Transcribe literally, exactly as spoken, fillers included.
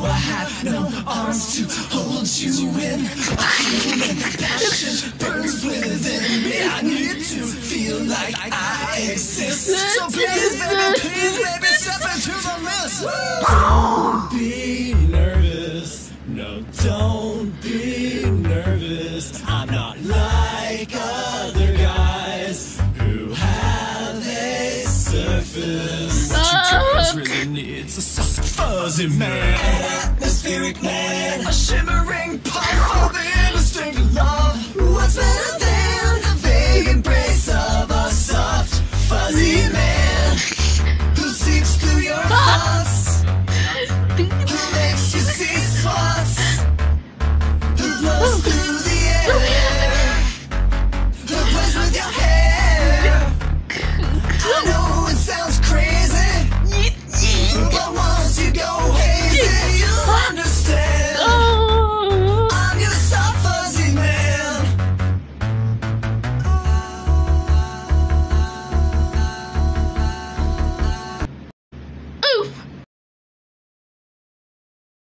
I have no arms to hold you in. A human passion burns within me. I need to feel like I exist. So please, baby, please, baby, step into the mist. Don't be nervous. No, don't be nervous. I'm not like other guys who have a surface. What you guys really need is a soft, fuzzy man, an atmospheric man, a shimmering puff of instinct love. What's better than the vague embrace of a soft, fuzzy man who seeps through your thoughts